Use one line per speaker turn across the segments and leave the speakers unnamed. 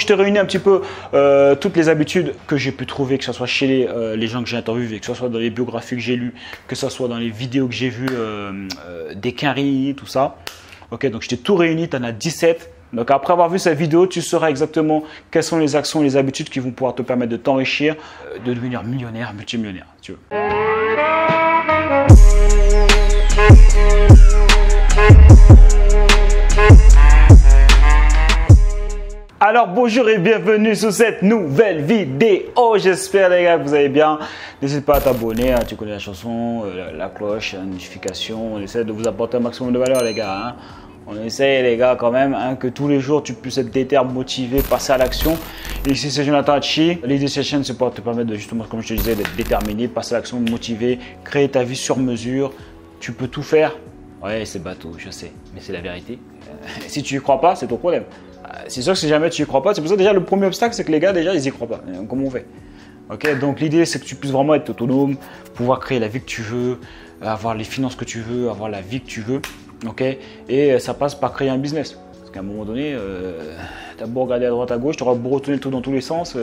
Je te réunis un petit peu toutes les habitudes que j'ai pu trouver, que ce soit chez les gens que j'ai interviewés, que ce soit dans les biographies que j'ai lues, que ce soit dans les vidéos que j'ai vues des Quinry, tout ça. Ok, donc je t'ai tout réuni, tu en as 17. Donc après avoir vu cette vidéo, tu sauras exactement quelles sont les actions et les habitudes qui vont pouvoir te permettre de t'enrichir, de devenir millionnaire, multimillionnaire, si tu veux. Alors bonjour et bienvenue sur cette nouvelle vidéo. J'espère les gars que vous allez bien. N'hésite pas à t'abonner, hein, tu connais la chanson, la cloche, la notification. On essaie de vous apporter un maximum de valeur les gars. Hein. On essaie les gars quand même que tous les jours tu puisses être déter, motivé, passer à l'action. Et ici c'est Jonathan Hachi. L'idée de cette chaîne c'est pour te permettre de justement, comme je te disais, d'être déterminé, passer à l'action, motivé, créer ta vie sur mesure. Tu peux tout faire. Ouais c'est bateau, je sais, mais c'est la vérité. Si tu y crois pas, c'est ton problème. C'est sûr que si jamais tu y crois pas, c'est pour ça déjà le premier obstacle c'est que les gars déjà ils y croient pas. Comment on fait? Ok, donc l'idée c'est que tu puisses vraiment être autonome, pouvoir créer la vie que tu veux, avoir les finances que tu veux, avoir la vie que tu veux. Ok, et ça passe par créer un business. Parce qu'à un moment donné, tu as beau regarder à droite à gauche, tu auras beau retourner tout dans tous les sens.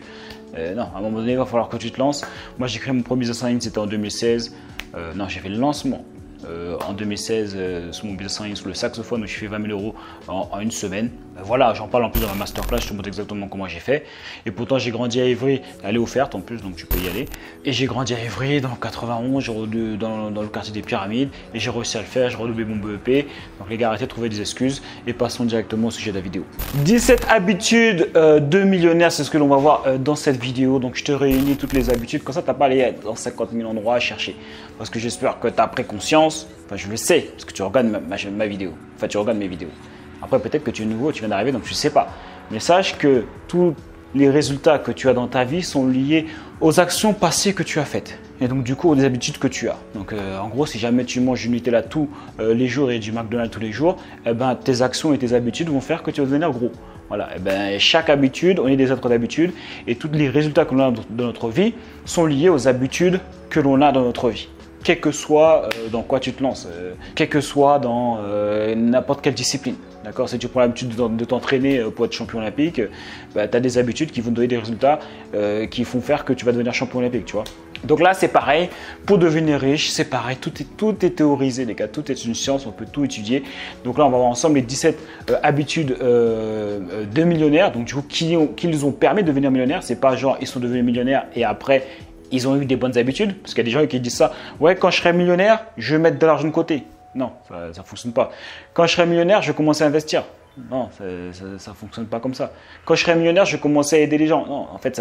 Non, à un moment donné, il va falloir que tu te lances. Moi j'ai créé mon premier business en ligne, c'était en 2016. Non, j'ai fait le lancement. En 2016 sur mon business en ligne sur le saxophone où je fais 20 000 € en une semaine. Voilà, j'en parle en plus dans ma masterclass, je te montre exactement comment j'ai fait. Et pourtant j'ai grandi à Évry, elle est offerte en plus donc tu peux y aller. Et j'ai grandi à Évry dans le 91, dans le quartier des Pyramides et j'ai réussi à le faire, j'ai redoublé mon BEP. Donc les gars arrêtez de trouver des excuses et passons directement au sujet de la vidéo. 17 habitudes de millionnaire, c'est ce que l'on va voir dans cette vidéo. Donc je te réunis toutes les habitudes, comme ça tu n'as pas à aller dans 50 000 endroits à chercher. Parce que j'espère que tu as pris conscience. Enfin, je le sais, parce que tu regardes ma vidéo. Enfin, tu regardes mes vidéos. Après, peut-être que tu es nouveau, tu viens d'arriver, donc tu ne sais pas. Mais sache que tous les résultats que tu as dans ta vie sont liés aux actions passées que tu as faites. Et donc, du coup, aux habitudes que tu as. Donc, en gros, si jamais tu manges du Nutella tous les jours et du McDonald's tous les jours, eh ben, tes actions et tes habitudes vont faire que tu vas devenir gros. Voilà, et ben, chaque habitude, on est des êtres d'habitude et tous les résultats que l'on a dans notre vie sont liés aux habitudes que l'on a dans notre vie. Quel que soit dans quoi tu te lances, quel que soit dans n'importe quelle discipline. D'accord, si tu prends l'habitude de t'entraîner pour être champion olympique, bah, tu as des habitudes qui vont te donner des résultats qui font faire que tu vas devenir champion olympique, tu vois. Donc là, c'est pareil, pour devenir riche, c'est pareil, tout est théorisé les gars, tout est une science, on peut tout étudier. Donc là, on va voir ensemble les 17 habitudes de millionnaires, donc du coup, qui nous ont permis de devenir millionnaires. C'est pas genre, ils sont devenus millionnaires et après, ils ont eu des bonnes habitudes, parce qu'il y a des gens qui disent ça. Ouais, quand je serai millionnaire, je vais mettre de l'argent de côté. Non, ça ne fonctionne pas. Quand je serai millionnaire, je vais commencer à investir. Non, ça ne fonctionne pas comme ça. Quand je serai millionnaire, je vais commencer à aider les gens. Non, en fait,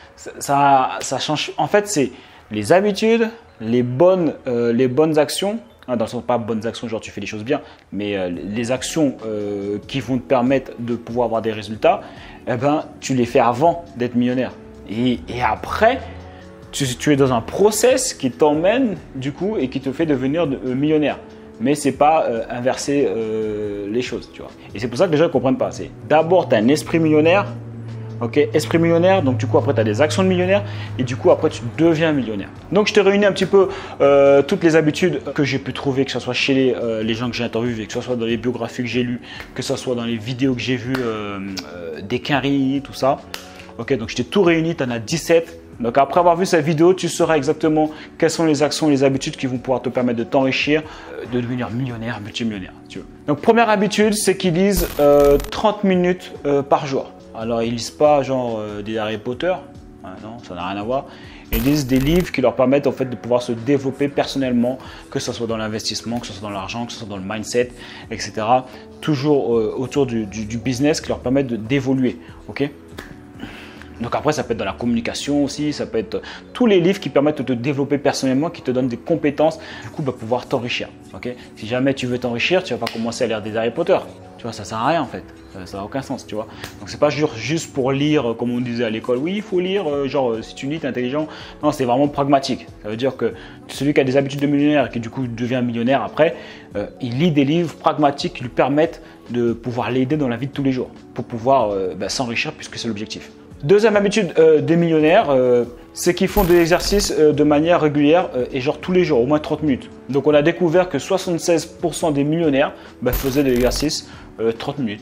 ça change. En fait, c'est les habitudes, les bonnes actions. Dans le sens pas bonnes actions, genre tu fais les choses bien, mais les actions qui vont te permettre de pouvoir avoir des résultats, eh ben, tu les fais avant d'être millionnaire. Et après, tu es dans un process qui t'emmène du coup et qui te fait devenir millionnaire. Mais ce n'est pas inverser les choses, tu vois. Et c'est pour ça que les gens ne comprennent pas. C'est d'abord, tu as un esprit millionnaire. Ok, esprit millionnaire, donc du coup après tu as des actions de millionnaire et du coup après tu deviens millionnaire. Donc je te réunis un petit peu toutes les habitudes que j'ai pu trouver, que ce soit chez les gens que j'ai interviewés, que ce soit dans les biographies que j'ai lues, que ce soit dans les vidéos que j'ai vues des Quinry, tout ça. Ok, donc je t'ai tout réuni, tu en as 17. Donc après avoir vu cette vidéo, tu sauras exactement quelles sont les actions et les habitudes qui vont pouvoir te permettre de t'enrichir, de devenir millionnaire, multimillionnaire. Si tu veux. Donc première habitude, c'est qu'ils lisent 30 minutes par jour. Alors ils lisent pas genre des Harry Potter, non, ça n'a rien à voir. Ils lisent des livres qui leur permettent en fait de pouvoir se développer personnellement, que ce soit dans l'investissement, que ce soit dans l'argent, que ce soit dans le mindset, etc. Toujours autour du business qui leur permettent d'évoluer. Ok. Donc après, ça peut être dans la communication aussi, ça peut être tous les livres qui permettent de te développer personnellement, qui te donnent des compétences, du coup, pouvoir t'enrichir. Okay, si jamais tu veux t'enrichir, tu ne vas pas commencer à lire des Harry Potter. Tu vois, ça ne sert à rien en fait. Ça n'a aucun sens, tu vois. Donc c'est pas juste pour lire, comme on disait à l'école, oui, il faut lire, genre si tu lis, tu es intelligent. Non, c'est vraiment pragmatique. Ça veut dire que celui qui a des habitudes de millionnaire et qui du coup devient millionnaire après, il lit des livres pragmatiques qui lui permettent de pouvoir l'aider dans la vie de tous les jours, pour pouvoir s'enrichir puisque c'est l'objectif. Deuxième habitude des millionnaires, c'est qu'ils font des exercices de manière régulière et genre tous les jours, au moins 30 minutes. Donc on a découvert que 76% des millionnaires faisaient de l'exercice 30 minutes.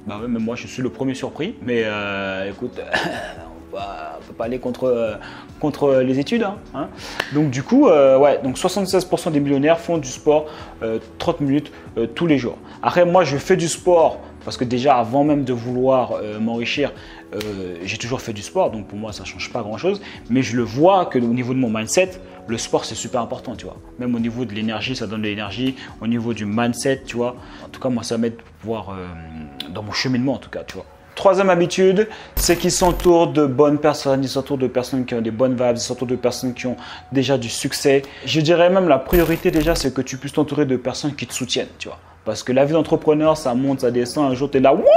Bah ouais, même moi je suis le premier surpris. Mais écoute, on peut pas aller contre les études. Hein. Donc du coup, ouais, donc 76% des millionnaires font du sport 30 minutes tous les jours. Après moi je fais du sport parce que déjà avant même de vouloir m'enrichir, j'ai toujours fait du sport. Donc pour moi ça ne change pas grand chose. Mais je le vois que au niveau de mon mindset, le sport c'est super important, tu vois. Même au niveau de l'énergie, ça donne de l'énergie. Au niveau du mindset, tu vois. En tout cas moi ça m'aide pour pouvoir, dans mon cheminement en tout cas, tu vois. Troisième habitude, c'est qu'ils s'entourent de bonnes personnes, ils s'entourent de personnes qui ont des bonnes vibes, ils s'entourent de personnes qui ont déjà du succès. Je dirais même la priorité déjà, c'est que tu puisses t'entourer de personnes qui te soutiennent, tu vois. Parce que la vie d'entrepreneur, ça monte, ça descend. Un jour, tu es là, wouh!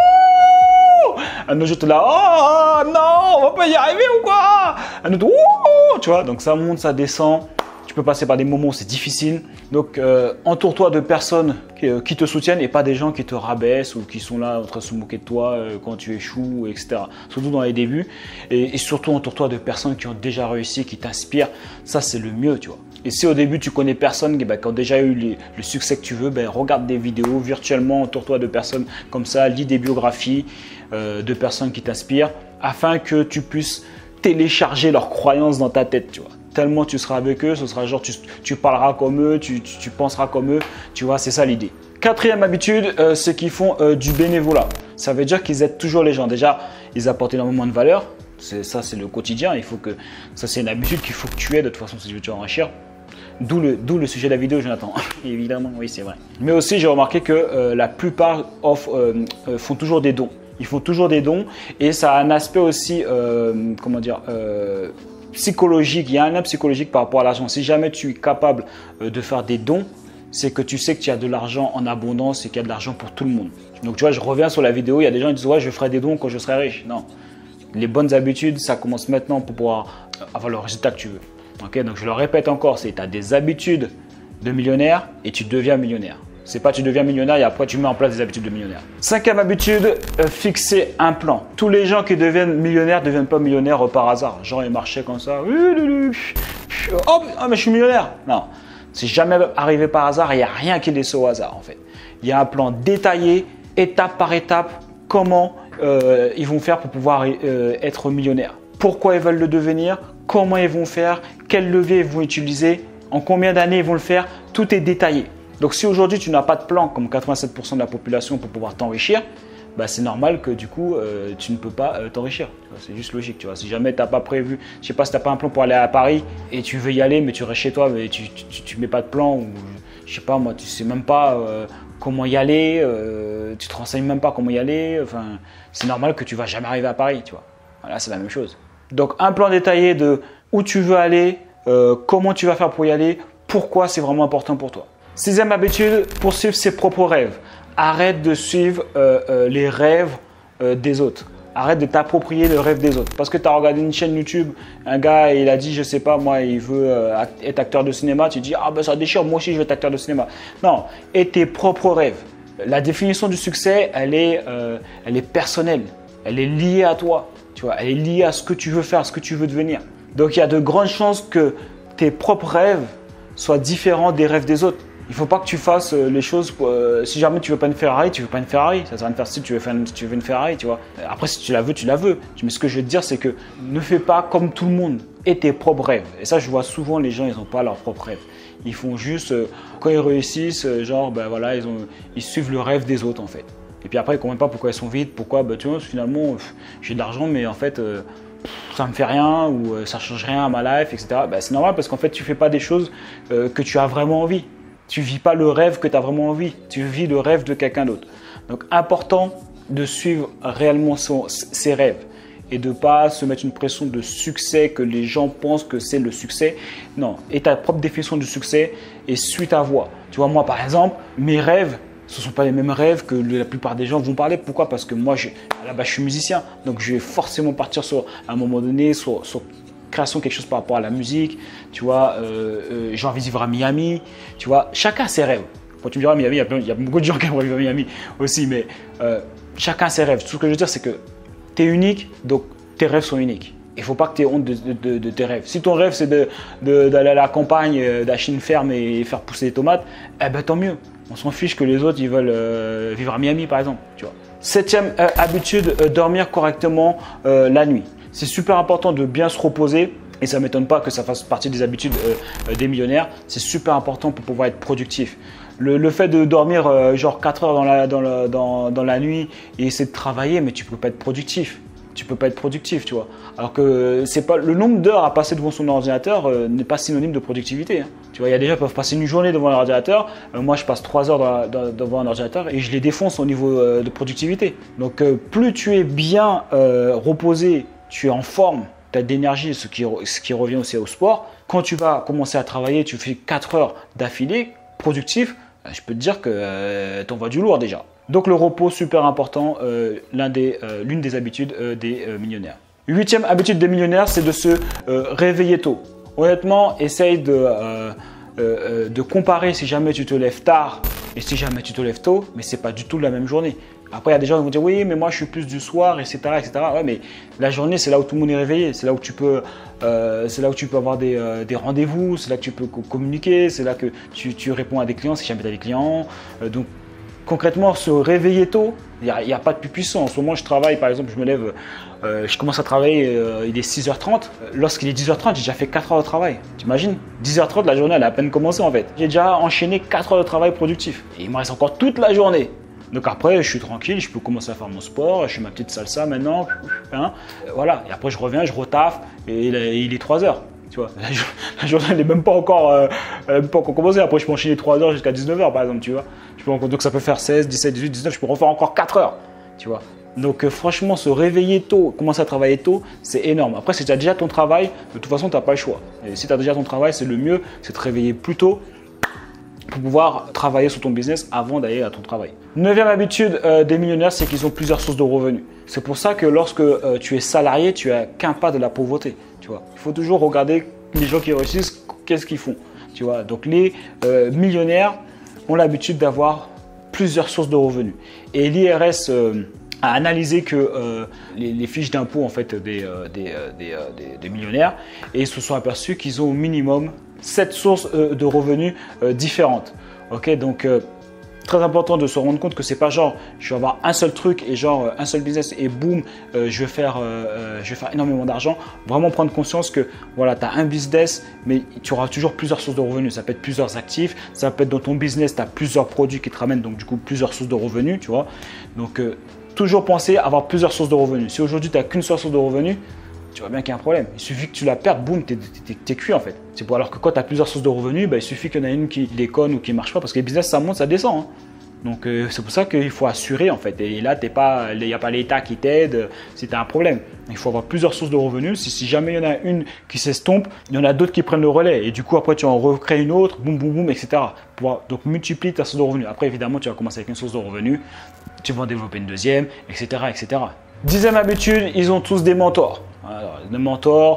Un autre jour, tu es là, oh non, on va pas y arriver ou quoi? Un autre, wouh! Tu vois, donc ça monte, ça descend. Tu peux passer par des moments où c'est difficile. Donc, entoure-toi de personnes qui te soutiennent et pas des gens qui te rabaissent ou qui sont là en train de se moquer de toi quand tu échoues, etc. Surtout dans les débuts. Et surtout, entoure-toi de personnes qui ont déjà réussi, qui t'inspirent. Ça, c'est le mieux, tu vois. Et si au début, tu connais personne qui ont déjà eu le succès que tu veux, regarde des vidéos virtuellement, entoure-toi de personnes comme ça, lis des biographies de personnes qui t'inspirent afin que tu puisses télécharger leurs croyances dans ta tête, tu vois. Tellement tu seras avec eux, ce sera genre tu parleras comme eux, tu penseras comme eux, tu vois, c'est ça l'idée. Quatrième habitude, c'est qu'ils font du bénévolat. Ça veut dire qu'ils aident toujours les gens. Déjà, ils apportent énormément de valeur. Ça, c'est le quotidien. Ça, c'est une habitude qu'il faut que tu aies de toute façon si tu veux t'enrichir. D'où le sujet de la vidéo, Jonathan. Évidemment, oui, c'est vrai. Mais aussi, j'ai remarqué que la plupart font toujours des dons. Ils font toujours des dons et ça a un aspect aussi, comment dire, psychologique. Il y a un lien psychologique par rapport à l'argent. Si jamais tu es capable de faire des dons, c'est que tu sais que tu as de l'argent en abondance et qu'il y a de l'argent pour tout le monde. Donc tu vois, je reviens sur la vidéo, il y a des gens qui disent ouais, je ferai des dons quand je serai riche. Non, les bonnes habitudes, ça commence maintenant pour pouvoir avoir le résultat que tu veux. Okay, donc je le répète encore, c'est tu as des habitudes de millionnaire et tu deviens millionnaire. C'est pas tu deviens millionnaire et après tu mets en place des habitudes de millionnaire. Cinquième habitude, fixer un plan. Tous les gens qui deviennent millionnaires ne deviennent pas millionnaires par hasard. Genre ils marchaient comme ça. Oh mais je suis millionnaire. Non, c'est jamais arrivé par hasard. Il n'y a rien qui laisse au hasard en fait. Il y a un plan détaillé, étape par étape, comment ils vont faire pour pouvoir être millionnaires. Pourquoi ils veulent le devenir, comment ils vont faire, quel levier ils vont utiliser, en combien d'années ils vont le faire. Tout est détaillé. Donc si aujourd'hui tu n'as pas de plan comme 87% de la population pour pouvoir t'enrichir, c'est normal que du coup tu ne peux pas t'enrichir. C'est juste logique. Tu vois. Si jamais tu n'as pas prévu, je sais pas si tu n'as pas un plan pour aller à Paris et tu veux y aller mais tu restes chez toi mais tu mets pas de plan ou je sais pas moi, tu sais même pas comment y aller, tu te renseignes même pas comment y aller. Enfin, c'est normal que tu vas jamais arriver à Paris. Tu vois. Voilà, c'est la même chose. Donc un plan détaillé de où tu veux aller, comment tu vas faire pour y aller, pourquoi c'est vraiment important pour toi. Sixième habitude, poursuivre ses propres rêves. Arrête de suivre les rêves des autres. Arrête de t'approprier le rêve des autres. Parce que tu as regardé une chaîne YouTube, un gars il a dit, je sais pas, moi il veut être acteur de cinéma. Tu dis, ah ben ça déchire, moi aussi je veux être acteur de cinéma. Non, aie tes propres rêves. La définition du succès, elle est personnelle. Elle est liée à toi. Tu vois, elle est liée à ce que tu veux faire, à ce que tu veux devenir. Donc il y a de grandes chances que tes propres rêves soient différents des rêves des autres. Il ne faut pas que tu fasses les choses si jamais tu veux pas une Ferrari, tu veux pas une Ferrari. Ça sert à rien de faire si tu veux une Ferrari, tu vois. Après, si tu la veux, tu la veux. Mais ce que je veux te dire, c'est que ne fais pas comme tout le monde. Aie tes propres rêves. Et ça, je vois souvent les gens, ils n'ont pas leurs propres rêves. Ils font juste, quand ils réussissent, genre, voilà, ils suivent le rêve des autres, en fait. Et puis après, ils ne comprennent pas pourquoi ils sont vides, pourquoi, tu vois, finalement, j'ai de l'argent, mais en fait, ça me fait rien ou ça change rien à ma life, etc. C'est normal parce qu'en fait, tu fais pas des choses que tu as vraiment envie. Tu vis pas le rêve que tu as vraiment envie. Tu vis le rêve de quelqu'un d'autre. Donc, important de suivre réellement ses rêves et de ne pas se mettre une pression de succès que les gens pensent que c'est le succès. Non, et ta propre définition du succès et suis ta voie. Tu vois, moi, par exemple, mes rêves, ce ne sont pas les mêmes rêves que la plupart des gens vont parler. Pourquoi? Parce que moi, à la base, je suis musicien. Donc, je vais forcément partir à un moment donné sur création, quelque chose par rapport à la musique. Tu vois, j'ai envie de vivre à Miami. Tu vois, chacun a ses rêves. Quand tu me diras Miami, il y a beaucoup de gens qui aimeraient vivre à Miami aussi. Mais chacun a ses rêves. Tout ce que je veux dire, c'est que tu es unique, donc tes rêves sont uniques. Il ne faut pas que tu aies honte de tes rêves. Si ton rêve, c'est d'aller à la campagne, d'acheter une ferme et faire pousser des tomates, tant mieux. On s'en fiche que les autres, ils veulent vivre à Miami, par exemple. Tu vois. Septième habitude, dormir correctement la nuit. C'est super important de bien se reposer. Et ça ne m'étonne pas que ça fasse partie des habitudes des millionnaires. C'est super important pour pouvoir être productif. Le fait de dormir genre 4 heures dans la nuit et essayer de travailler, mais tu ne peux pas être productif. Tu peux pas être productif, tu vois. Alors que c'est pas, le nombre d'heures à passer devant son ordinateur n'est pas synonyme de productivité. Hein. Tu vois, il y a des gens qui peuvent passer une journée devant l'ordinateur. Moi, je passe 3 heures devant un ordinateur et je les défonce au niveau de productivité. Donc, plus tu es bien reposé, tu es en forme, tu as d'énergie, ce qui revient aussi au sport. Quand tu vas commencer à travailler, tu fais 4 heures d'affilée, productif, je peux te dire que tu envoies du lourd déjà. Donc le repos, super important, l'une des habitudes des millionnaires. Huitième habitude des millionnaires, c'est de se réveiller tôt. Honnêtement, essaye de comparer si jamais tu te lèves tard et si jamais tu te lèves tôt, mais ce n'est pas du tout la même journée. Après, il y a des gens qui vont dire oui, mais moi je suis plus du soir, etc. etc. Ouais, mais la journée, c'est là où tout le monde est réveillé. C'est là où tu peux, avoir des rendez-vous, c'est là que tu peux communiquer, c'est là que tu réponds à des clients si jamais tu as des clients. Donc, concrètement, se réveiller tôt, il n'y a pas de plus puissant. En ce moment, je travaille, par exemple, je me lève, je commence à travailler, il est 6h30. Lorsqu'il est 10h30, j'ai déjà fait 4 heures de travail. T'imagines 10h30, la journée, elle a à peine commencé en fait. J'ai déjà enchaîné 4 heures de travail productif. Et il me reste encore toute la journée. Donc après, je suis tranquille, je peux commencer à faire mon sport, je fais ma petite salsa maintenant. Hein, voilà, et après je reviens, je retaffe et il est 3h. Tu vois, la journée n'est même pas encore commencée. Après, je peux enchaîner 3 heures jusqu'à 19h par exemple, tu vois. Donc ça peut faire 16, 17, 18, 19, je peux refaire encore 4 heures, tu vois. Donc franchement, se réveiller tôt, commencer à travailler tôt, c'est énorme. Après, si tu as déjà ton travail, de toute façon, tu n'as pas le choix. Et si tu as déjà ton travail, c'est le mieux, c'est de te réveiller plus tôt pour pouvoir travailler sur ton business avant d'aller à ton travail. Neuvième habitude des millionnaires, c'est qu'ils ont plusieurs sources de revenus. C'est pour ça que lorsque tu es salarié, tu n'as qu'un pas de la pauvreté. Tu vois. Il faut toujours regarder les gens qui réussissent, qu'est-ce qu'ils font. Tu vois. Donc les millionnaires ont l'habitude d'avoir plusieurs sources de revenus. Et l'IRS a analysé que les fiches d'impôt en fait, des millionnaires et ils se sont aperçus qu'ils ont au minimum 7 sources de revenus différentes. Okay, donc, très important de se rendre compte que c'est pas genre je vais avoir un seul truc et genre un seul business et boum, je vais faire énormément d'argent. Vraiment prendre conscience que voilà, tu as un business, mais tu auras toujours plusieurs sources de revenus. Ça peut être plusieurs actifs, ça peut être dans ton business, tu as plusieurs produits qui te ramènent donc du coup plusieurs sources de revenus, tu vois. Donc, toujours penser à avoir plusieurs sources de revenus. Si aujourd'hui tu n'as qu'une seule source de revenus, tu vois bien qu'il y a un problème. Il suffit que tu la perdes, boum, t'es cuit en fait. C'est pour alors que quand tu as plusieurs sources de revenus, il suffit qu'il y en a une qui déconne ou qui ne marche pas parce que les business ça monte, ça descend. Hein. Donc c'est pour ça qu'il faut assurer en fait. Et là, il n'y a pas l'État qui t'aide si tu as un problème. Il faut avoir plusieurs sources de revenus. Si jamais il y en a une qui s'estompe, il y en a d'autres qui prennent le relais. Et du coup, après, tu en recrées une autre, boum, boum, boum, etc. Donc multiplie ta source de revenus. Après, évidemment, tu vas commencer avec une source de revenus. Tu vas en développer une deuxième, etc. etc. Dixième habitude, ils ont tous des mentors. Alors, des mentors,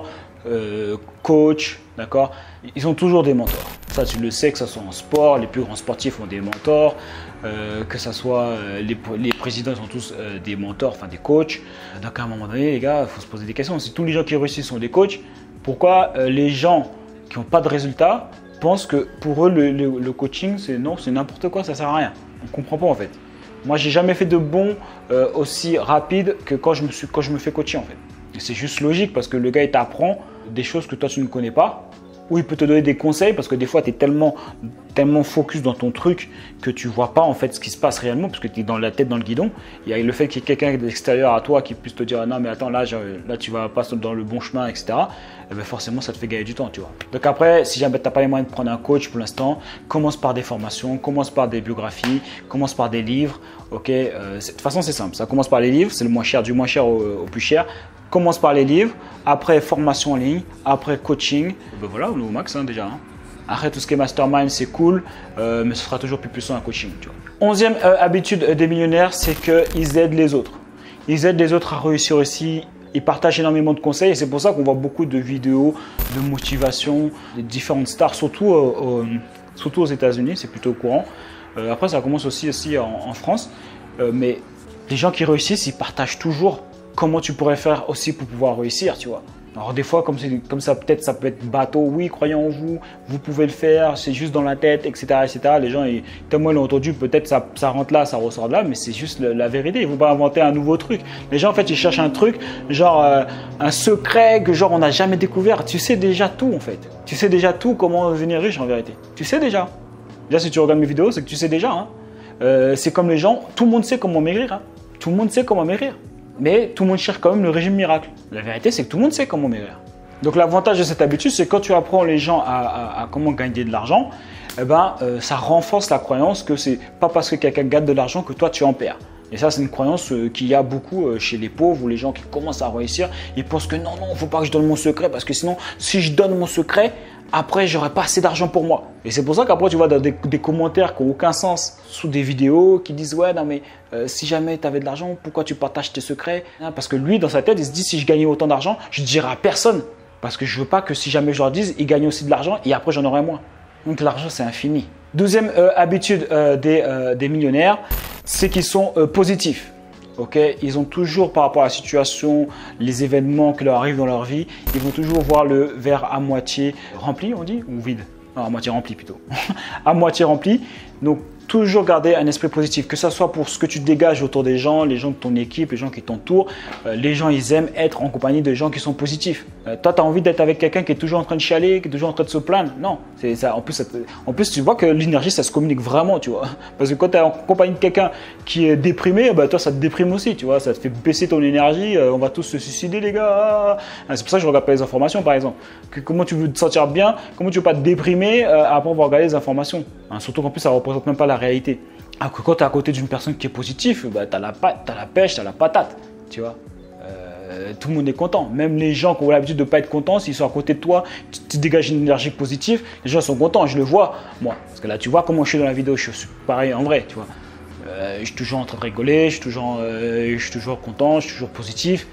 coach, d'accord. Ils ont toujours des mentors. Ça, tu le sais, que ce soit en sport, les plus grands sportifs ont des mentors, que ce soit les présidents sont tous des mentors, enfin des coachs. Donc à un moment donné, les gars, il faut se poser des questions. Si tous les gens qui réussissent sont des coachs, pourquoi les gens qui n'ont pas de résultats pensent que pour eux, le coaching, c'est n'importe quoi, ça ne sert à rien. On ne comprend pas en fait. Moi, j'ai jamais fait de bond aussi rapide que quand je me fais coacher en fait. C'est juste logique parce que le gars il t'apprend des choses que toi tu ne connais pas ou il peut te donner des conseils parce que des fois tu es tellement focus dans ton truc que tu vois pas en fait ce qui se passe réellement parce que tu es dans la tête dans le guidon. Il y a le fait qu'il y ait quelqu'un de l'extérieur à toi qui puisse te dire non mais attends là tu vas pas dans le bon chemin etc. Et bien forcément ça te fait gagner du temps tu vois. Donc après si jamais tu n'as pas les moyens de prendre un coach pour l'instant, commence par des formations, commence par des biographies, commence par des livres. Ok, de toute façon c'est simple, ça commence par les livres, c'est le moins cher, du moins cher au plus cher. Commence par les livres, après formation en ligne, après coaching. Ben voilà, on est au max hein, déjà. Hein. Après tout ce qui est mastermind, c'est cool, mais ce sera toujours plus puissant un coaching. Tu vois. 11e habitude des millionnaires, c'est qu'ils aident les autres. Ils aident les autres à réussir aussi. Ils partagent énormément de conseils et c'est pour ça qu'on voit beaucoup de vidéos de motivation, de différentes stars, surtout aux États-Unis, c'est plutôt courant. Après, ça commence aussi en France, mais les gens qui réussissent, ils partagent toujours comment tu pourrais faire aussi pour pouvoir réussir, tu vois. Alors des fois, comme ça, peut-être ça peut être bateau, oui, croyez en vous, vous pouvez le faire, c'est juste dans la tête, etc. etc. Les gens, tellement ils l'ont entendu, peut-être ça rentre là, ça ressort de là, mais c'est juste la vérité. Ils ne vont pas inventer un nouveau truc. Les gens, en fait, ils cherchent un truc, genre un secret que genre on n'a jamais découvert. Tu sais déjà tout, en fait. Tu sais déjà tout comment devenir riche, en vérité. Tu sais déjà. Déjà, si tu regardes mes vidéos, c'est que tu sais déjà. Hein. C'est comme les gens, tout le monde sait comment maigrir. Hein. Tout le monde sait comment maigrir. Mais tout le monde cherche quand même le régime miracle. La vérité, c'est que tout le monde sait comment maigrir. Donc l'avantage de cette habitude, c'est quand tu apprends les gens à comment gagner de l'argent, ça renforce la croyance que c'est pas parce que quelqu'un gagne de l'argent que toi tu en perds. Et ça, c'est une croyance qu'il y a beaucoup chez les pauvres ou les gens qui commencent à réussir. Ils pensent que non, il ne faut pas que je donne mon secret parce que sinon, si je donne mon secret, après, j'aurai pas assez d'argent pour moi. Et c'est pour ça qu'après, tu vois dans des commentaires qui n'ont aucun sens sous des vidéos qui disent « Ouais, non mais si jamais tu avais de l'argent, pourquoi tu partages tes secrets ?» Parce que lui, dans sa tête, il se dit « Si je gagnais autant d'argent, je ne dirais à personne. Parce que je ne veux pas que si jamais je leur dise, ils gagnent aussi de l'argent et après, j'en aurai moins. » Donc l'argent, c'est infini. Deuxième habitude des millionnaires, c'est qu'ils sont positifs. Okay, ils ont toujours, par rapport à la situation, les événements qui leur arrivent dans leur vie, ils vont toujours voir le verre à moitié rempli, on dit, ou vide? Non, à moitié rempli plutôt. À moitié rempli. Donc, toujours garder un esprit positif, que ce soit pour ce que tu dégages autour des gens, les gens de ton équipe, les gens qui t'entourent. Les gens, ils aiment être en compagnie de gens qui sont positifs. Toi, tu as envie d'être avec quelqu'un qui est toujours en train de chialer, qui est toujours en train de se plaindre. Non, c'est ça. En plus, tu vois que l'énergie, ça se communique vraiment, tu vois. Parce que quand tu es en compagnie de quelqu'un qui est déprimé, toi, ça te déprime aussi, tu vois. Ça te fait baisser ton énergie. On va tous se suicider, les gars. C'est pour ça que je regarde pas les informations, par exemple. Comment tu veux te sentir bien, comment tu veux pas te déprimer après avoir regardé les informations. Surtout qu'en plus, ça ne représente même pas la réalité. Alors que quand tu es à côté d'une personne qui est positive, tu as la pêche, tu as la patate, tu vois. Tout le monde est content. Même les gens qui ont l'habitude de ne pas être contents, s'ils sont à côté de toi, tu dégages une énergie positive, les gens sont contents, je le vois, moi. Parce que là, tu vois comment je suis dans la vidéo, je suis pareil en vrai, tu vois. Je suis toujours en train de rigoler, je suis toujours content, je suis toujours positif.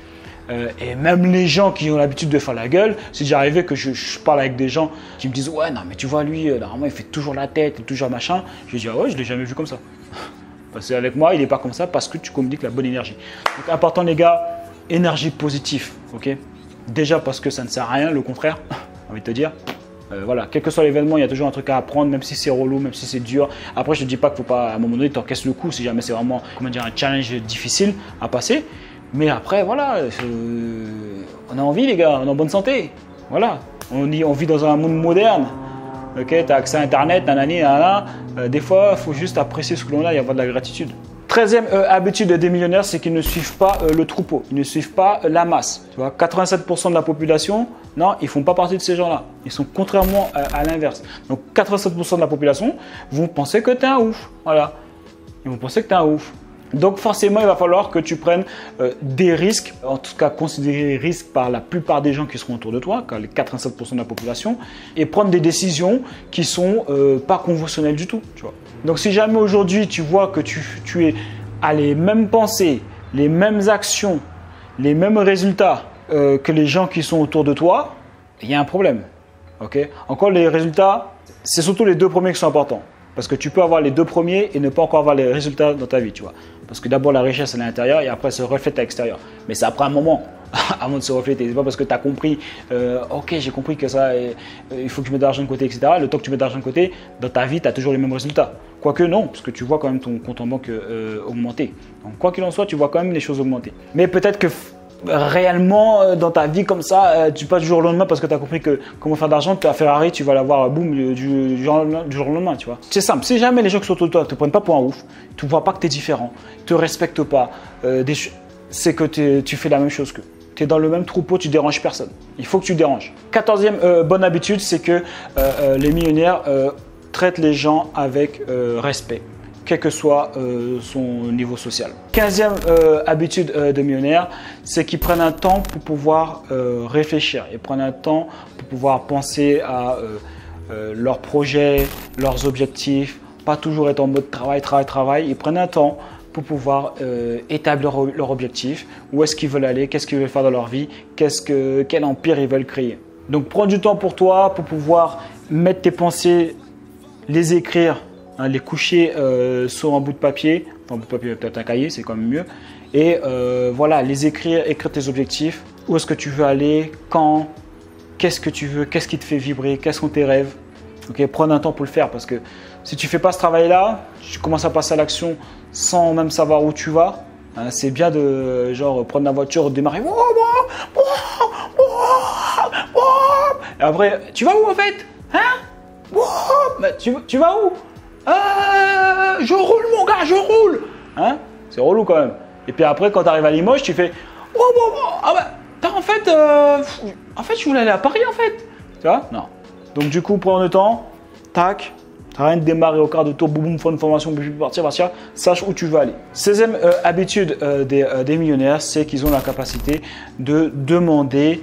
Et même les gens qui ont l'habitude de faire la gueule, c'est déjà arrivé que je parle avec des gens qui me disent « Ouais, non, mais tu vois, lui, normalement, il fait toujours la tête, toujours machin. » Je dis « Ah ouais, je ne l'ai jamais vu comme ça. » Parce qu'avec moi, il n'est pas comme ça parce que tu communiques la bonne énergie. Donc, important, les gars, énergie positive, ok? Déjà parce que ça ne sert à rien, le contraire, j'ai envie de te dire. Voilà, quel que soit l'événement, il y a toujours un truc à apprendre, même si c'est relou, même si c'est dur. Après, je ne te dis pas qu'il ne faut pas, à un moment donné, t'encaisses le coup si jamais c'est vraiment, comment dire, un challenge difficile à passer. Mais après, voilà, on a envie, les gars, on est en bonne santé. Voilà, on vit dans un monde moderne. Ok, tu as accès à Internet, nanani, nanana. Des fois, il faut juste apprécier ce que l'on a et avoir de la gratitude. 13e habitude des millionnaires, c'est qu'ils ne suivent pas le troupeau, ils ne suivent pas la masse. Tu vois, 87% de la population, non, ils ne font pas partie de ces gens-là. Ils sont contrairement à l'inverse. Donc, 87% de la population vont penser que tu es un ouf. Voilà, ils vont penser que tu es un ouf. Donc forcément, il va falloir que tu prennes des risques, en tout cas considérer les risques par la plupart des gens qui seront autour de toi, car les 87% de la population, et prendre des décisions qui ne sont pas conventionnelles du tout. Tu vois. Donc si jamais aujourd'hui tu vois que tu es à les mêmes pensées, les mêmes actions, les mêmes résultats que les gens qui sont autour de toi, il y a un problème. Okay. Encore les résultats, c'est surtout les deux premiers qui sont importants. Parce que tu peux avoir les deux premiers et ne pas encore avoir les résultats dans ta vie, tu vois. Parce que d'abord, la richesse est à l'intérieur et après, elle se reflète à l'extérieur. Mais ça prend un moment avant de se refléter. C'est pas parce que tu as compris, ok, j'ai compris que ça, il faut que je mette de l'argent de côté, etc. Le temps que tu mets de l'argent de côté, dans ta vie, tu as toujours les mêmes résultats. Quoique non, parce que tu vois quand même ton compte en banque augmenter. Donc, quoi qu'il en soit, tu vois quand même les choses augmenter. Mais peut-être que réellement dans ta vie comme ça, tu passes du jour au lendemain parce que tu as compris que comment faire de l'argent, ta Ferrari, tu vas l'avoir boum du jour au lendemain, tu vois. C'est simple, si jamais les gens qui sont autour de toi ne te prennent pas pour un ouf, tu ne vois pas que tu es différent, ne te respectent pas, c'est que tu fais la même chose qu'eux. Tu es dans le même troupeau, tu déranges personne. Il faut que tu déranges. 14e bonne habitude, c'est que les millionnaires traitent les gens avec respect, quel que soit son niveau social. 15e habitude de millionnaire, c'est qu'ils prennent un temps pour pouvoir réfléchir. Ils prennent un temps pour pouvoir penser à leurs projets, leurs objectifs, pas toujours être en mode travail. Ils prennent un temps pour pouvoir établir leur objectif, où est-ce qu'ils veulent aller, qu'est-ce qu'ils veulent faire dans leur vie, quel empire ils veulent créer. Donc prends du temps pour toi, pour pouvoir mettre tes pensées, les écrire, les coucher sur un bout de papier, peut-être un cahier, c'est quand même mieux. Et voilà, les écrire tes objectifs, où est-ce que tu veux aller, quand, qu'est-ce que tu veux, qu'est-ce qui te fait vibrer, quels sont tes rêves. Ok, prends un temps pour le faire parce que si tu ne fais pas ce travail-là, tu commences à passer à l'action sans même savoir où tu vas. Hein, c'est bien de genre prendre la voiture, démarrer. Et après, tu vas où en fait? Hein? Bah, tu vas où? Je roule mon gars, je roule. Hein? C'est relou quand même. Et puis après, quand tu arrives à Limoges, tu fais ah bah, en fait, je voulais aller à Paris en fait. Tu vois? Non. Donc du coup, prends le temps, tac, t'as rien de démarrer au quart de tour, boum, boum, faire une formation, partir, sache où tu veux aller. 16e habitude des millionnaires, c'est qu'ils ont la capacité de demander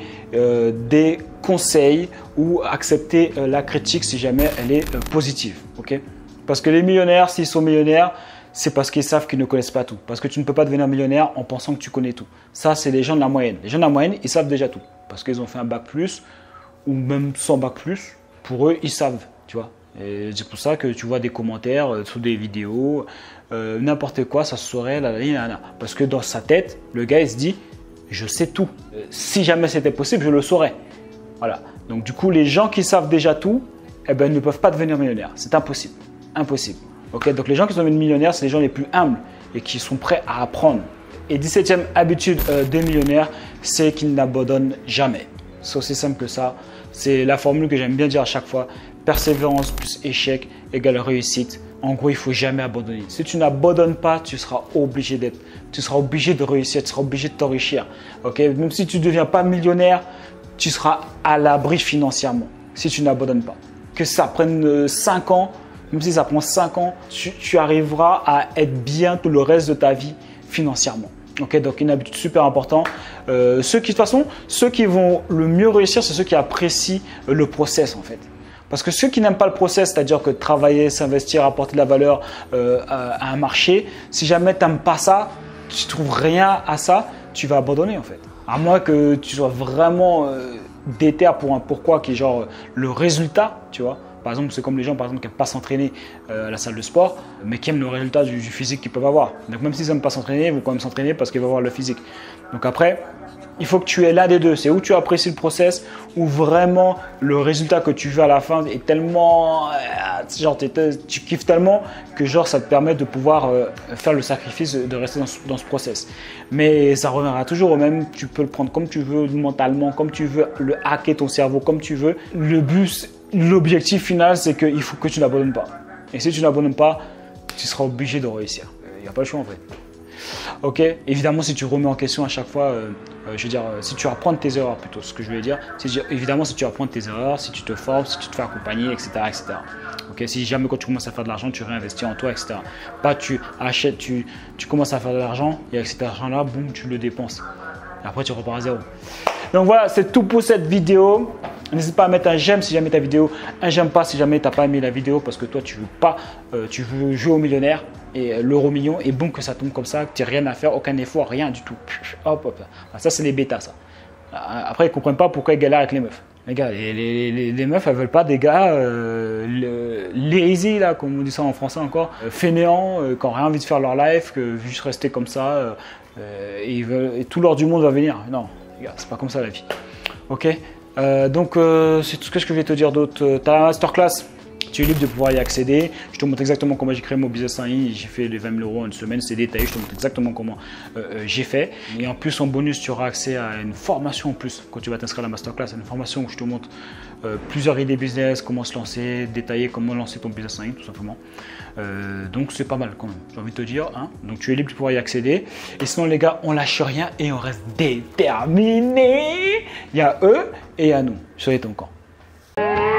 des conseils ou accepter la critique si jamais elle est positive. Okay? Parce que les millionnaires, s'ils sont millionnaires, c'est parce qu'ils savent qu'ils ne connaissent pas tout. Parce que tu ne peux pas devenir millionnaire en pensant que tu connais tout. Ça, c'est les gens de la moyenne. Les gens de la moyenne, ils savent déjà tout. Parce qu'ils ont fait un bac plus ou même sans bac plus. Pour eux, ils savent, tu vois. Et c'est pour ça que tu vois des commentaires sous des vidéos, n'importe quoi, ça se saurait, parce que dans sa tête, le gars, il se dit, je sais tout. Si jamais c'était possible, je le saurais. Voilà. Donc du coup, les gens qui savent déjà tout, eh ben, ne peuvent pas devenir millionnaires. C'est impossible. Impossible. Okay, donc les gens qui sont devenus millionnaires, c'est les gens les plus humbles et qui sont prêts à apprendre. Et 17e habitude des millionnaires, c'est qu'ils n'abandonnent jamais. C'est aussi simple que ça. C'est la formule que j'aime bien dire à chaque fois. Persévérance plus échec égale réussite. En gros, il ne faut jamais abandonner. Si tu n'abandonnes pas, tu seras obligé d'être. Tu seras obligé de réussir, tu seras obligé de t'enrichir. Okay? Même si tu ne deviens pas millionnaire, tu seras à l'abri financièrement si tu n'abandonnes pas. Que ça prenne 5 ans, même si ça prend 5 ans, tu arriveras à être bien tout le reste de ta vie financièrement. Okay, donc une habitude super importante. De toute façon, ceux qui vont le mieux réussir, c'est ceux qui apprécient le process en fait. Parce que ceux qui n'aiment pas le process, c'est-à-dire que travailler, s'investir, apporter de la valeur à un marché, si jamais tu n'aimes pas ça, tu ne trouves rien à ça, tu vas abandonner en fait. À moins que tu sois vraiment déter pour un pourquoi qui est genre le résultat, tu vois. Par exemple, c'est comme les gens par exemple, qui n'aiment pas s'entraîner à la salle de sport, mais qui aiment le résultat du physique qu'ils peuvent avoir. Donc même s'ils n'aiment pas s'entraîner, ils vont quand même s'entraîner parce qu'ils vont avoir le physique. Donc après, il faut que tu aies l'un des deux. C'est où tu apprécies le process, ou vraiment le résultat que tu veux à la fin est tellement… genre tu kiffes tellement que genre ça te permet de pouvoir faire le sacrifice de rester dans ce process. Mais ça reviendra toujours au même. Tu peux le prendre comme tu veux, mentalement, comme tu veux, le hacker ton cerveau comme tu veux. Le but… L'objectif final, c'est qu'il faut que tu n'abandonnes pas. Et si tu n'abandonnes pas, tu seras obligé de réussir. Il n'y a pas le choix en fait. Ok, évidemment, si tu remets en question à chaque fois, je veux dire, si tu apprends de tes erreurs plutôt, ce que je voulais dire, évidemment, si tu apprends de tes erreurs, si tu te formes, si tu te fais accompagner, etc. etc. Ok, si jamais quand tu commences à faire de l'argent, tu réinvestis en toi, etc. Pas tu achètes, tu commences à faire de l'argent et avec cet argent-là, boum, tu le dépenses. Et après, tu repars à zéro. Donc voilà, c'est tout pour cette vidéo. N'hésite pas à mettre un j'aime si jamais ta vidéo, un j'aime pas si jamais tu n'as pas aimé la vidéo parce que toi tu veux pas, tu veux jouer au millionnaire et l'euro million et bon que ça tombe comme ça, que tu n'as rien à faire, aucun effort, rien du tout. Hop, hop. Ça c'est les bêtas ça. Après ils ne comprennent pas pourquoi ils galèrent avec les meufs. Les gars, les meufs elles veulent pas des gars lazy là, comme on dit ça en français encore, fainéants, qui n'ont rien envie de faire leur life, que juste rester comme ça et tout l'or du monde va venir. Non, les gars, c'est pas comme ça la vie. Ok. Donc c'est tout ce que je vais te dire d'autre. Tu as la masterclass, tu es libre de pouvoir y accéder. Je te montre exactement comment j'ai créé mon business en ligne. J'ai fait les 20 000 € en une semaine, c'est détaillé. Je te montre exactement comment j'ai fait. Et en plus, en bonus, tu auras accès à une formation en plus quand tu vas t'inscrire à la masterclass. Une formation où je te montre plusieurs idées business, comment se lancer, détailler comment lancer ton business en ligne tout simplement. Donc c'est pas mal quand même, j'ai envie de te dire. Hein. Donc tu es libre de pouvoir y accéder. Et sinon les gars, on lâche rien et on reste déterminé. Il y a eux et il y a nous. Soyez ton camp.